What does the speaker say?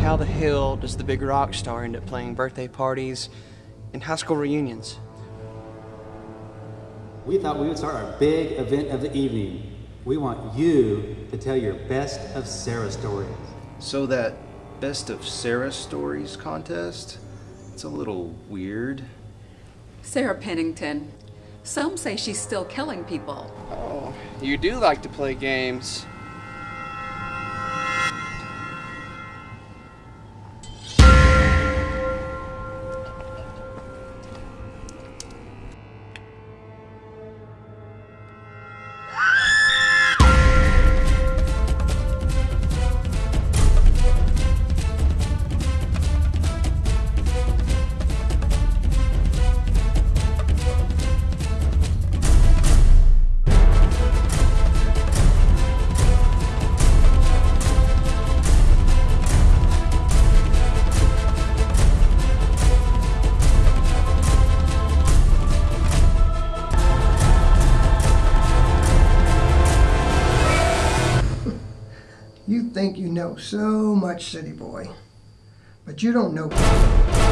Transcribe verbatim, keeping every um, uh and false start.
how the hell does the big rock star end up playing birthday parties and high school reunions? We thought we would start our big event of the evening. We want you to tell your best of Sarah stories. So that best of Sarah stories contest? It's a little weird. Sarah Pennington. Some say she's still killing people. Oh, you do like to play games. You think you know so much, city boy, but you don't know.